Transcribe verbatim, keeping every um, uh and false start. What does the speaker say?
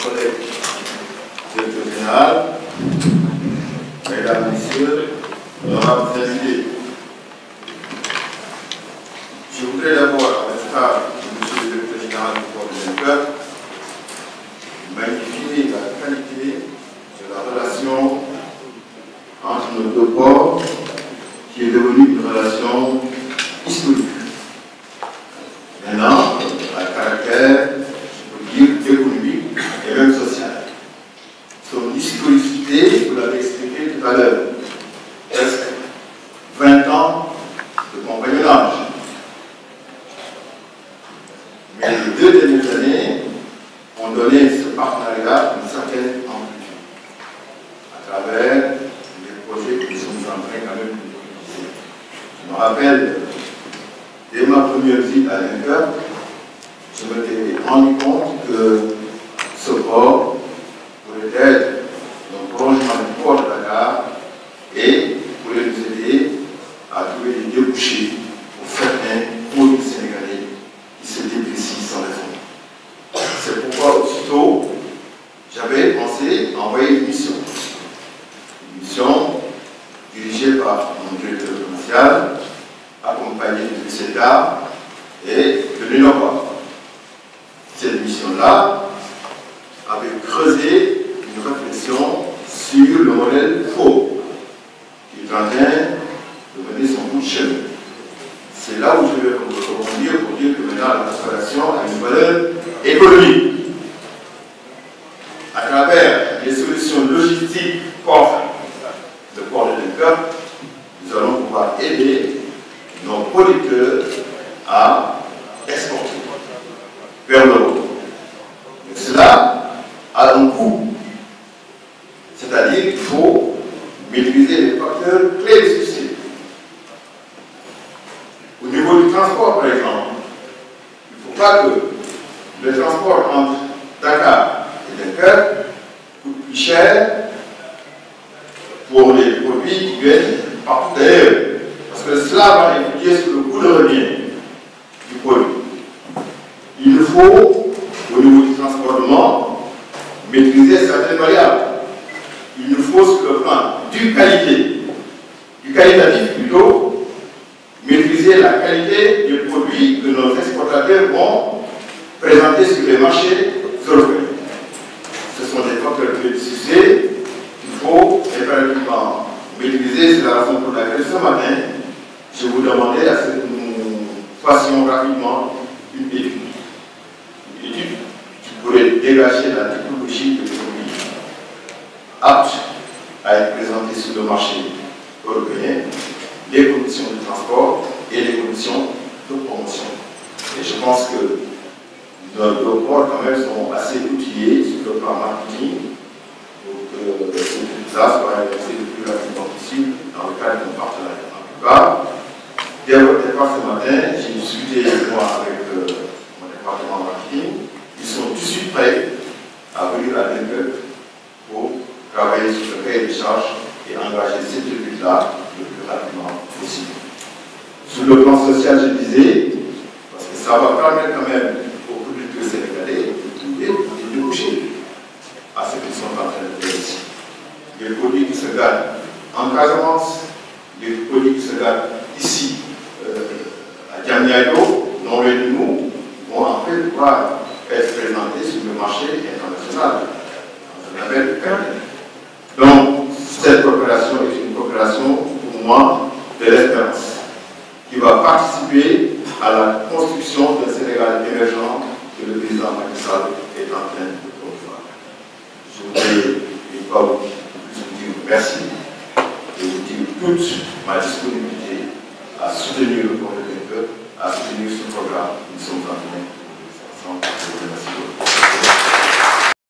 collègue directeur général, mesdames, messieurs, honorables invités. Je voudrais d'abord, à l'instar de M. le directeur général du corps des vainqueurs, magnifier la qualité de la relation entre nos deux corps, qui est devenue une relation historique. Maintenant, à caractère, je peux dire, économique et même social. Son historicité, vous l'avez expliqué tout à l'heure, presque vingt ans de compagnonnage. Mais les deux dernières années ont donné ce partenariat une certaine amplitude à travers les projets que nous sommes en train quand même de réaliser. Je me rappelle, dès ma première visite à l'Inter, je m'étais rendu compte que ce port pourrait être un prolongement du port de Dakar et pourrait nous aider à trouver des débouchés pour certains produits sénégalais qui se déprécient sans raison. C'est pourquoi aussitôt, j'avais pensé envoyer une mission. Une mission dirigée par mon directeur commercial, accompagné de C E D A et de l'UNOPA. Cette mission-là avait creusé une réflexion sur le modèle faux qui est en train de mener son bout de chemin. C'est là où je vais rebondir pour dire que maintenant la restauration a une valeur économique. À travers les solutions logistiques port, le port de Dunkerque, nous allons pouvoir aider nos producteurs à exporter vers l'Europe. Mais cela a un coût. C'est-à-dire qu'il faut maîtriser les facteurs clés de succès. Au niveau du transport, par exemple, il ne faut pas que le transport entre Dakar et Dunkerque coûte plus cher pour les produits qui viennent partout d'ailleurs. Parce que cela va influer sur le coût de revient du produit. Il faut, au niveau du transportement, maîtriser certaines variables. Il nous faut, sur le plan du qualité, du qualitatif plutôt, maîtriser la qualité des produits que nos exportateurs vont présenter sur les marchés européens. Ce sont des facteurs de succès qu'il faut impérativement maîtriser. C'est la raison pour laquelle ce matin, je vous demandais à ce que nous fassions rapidement une étude. Une étude qui pourrait dégager la typologie de produits aptes à être présentés sur le marché européen, les conditions de transport et les conditions de promotion. Et je pense que nos deux ports quand même sont assez outillés sur le plan marketing pour que cette étude-là soit réalisée le plus rapidement possible dans le cadre d'un partenariat. En tout cas, dès votre départ ce matin, j'ai discuté moi avec euh, mon département marketing. Ils sont tout de suite prêts à venir à Dunkerque pour travailler sur le cahier de charges et engager cette étude-là le plus rapidement possible. Sur le plan social, je disais, parce que ça va permettre quand même aux producteurs sénégalais de trouver des débouchés à ce qu'ils sont en train de faire ici. Les produits qui se gardent en Casamance, les produits qui se gardent ici, euh, à Diamniadio, non loin de nous, vont en fait pouvoir être présentés sur le marché international. On appelle le Donc, cette coopération est une coopération, pour moi, de l'espérance, qui va participer à la construction d'un Sénégal émergent que le président Macky Sall est en train de promouvoir. Je voudrais une fois vous dire merci et vous dire toute ma disponibilité à soutenir le projet de Dunkerque, à soutenir ce programme que nous sommes en train